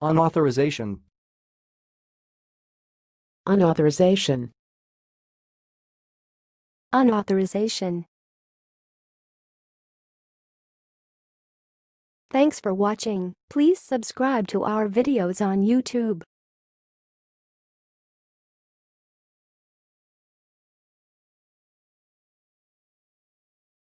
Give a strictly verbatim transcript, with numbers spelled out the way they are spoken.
Unauthorization. Unauthorization. Unauthorization. Thanks for watching. Please subscribe to our videos on YouTube.